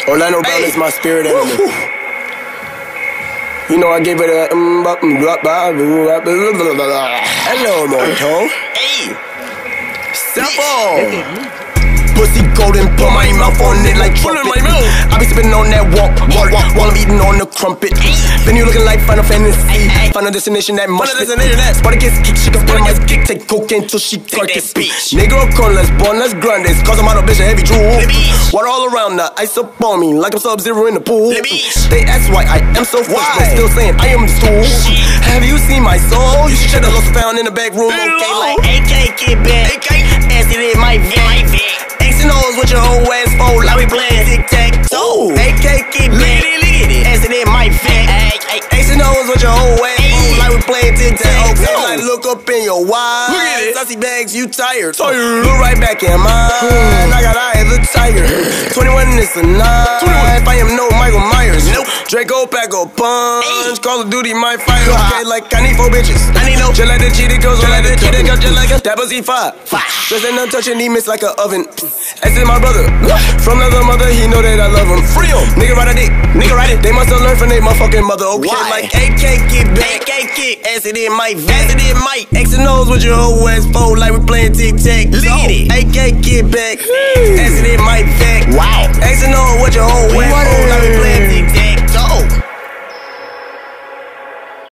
Orlando Brown is my spirit animal. You know I gave it a hello, Moto. Hey, Simple. Pussy golden, put my mouth on it like trumpet. I be sippin' on that walk, while I'm eating on the crumpet. Then you looking like Final Fantasy. Final destination that much. Spartacus kick, she can split my kick. Take cocaine till she carcass. Negro con, let's born, let's grinders. Cause I'm out of bitch, a heavy jewel. Water all around the ice up on me, like I'm Sub-Zero in the pool. They ask why I am so fresh, but still saying I am the stool. Have you seen my soul? You should check the lost found in the back room. Okay, like AK, get back. Acid in my vein. X and O's with your whole ass fold, like we playing tic-tac-toe. AK, get back. Acid in my vein. X and O's with your whole ass fold, like we playing tic-tac-toe. Like look up in your eyes, I see bags, you tired. Look right back in mine, I got eye of the tiger. 21 is a 9, if I am no Michael Myers. Draco, Paco, Punch, Call of Duty, my fire. Okay, like I need 4 bitches. I need no. Just like the cheetah girls, just like the cheetah girls, just like a that was E5. Just ain't no touching, he miss like an oven. As is my brother, from another mother, he know that I love him. Free him, nigga ride a dick, nigga ride it. They must have learned from their motherfucking mother. Okay, like AK, get back, AK, kick. Acid in my vein. acid in my X and O's with your whole ass fold, like we playing tic-tac. AK, get back, acid in my back. Wow. X and O's with your whole ass fold, like we playing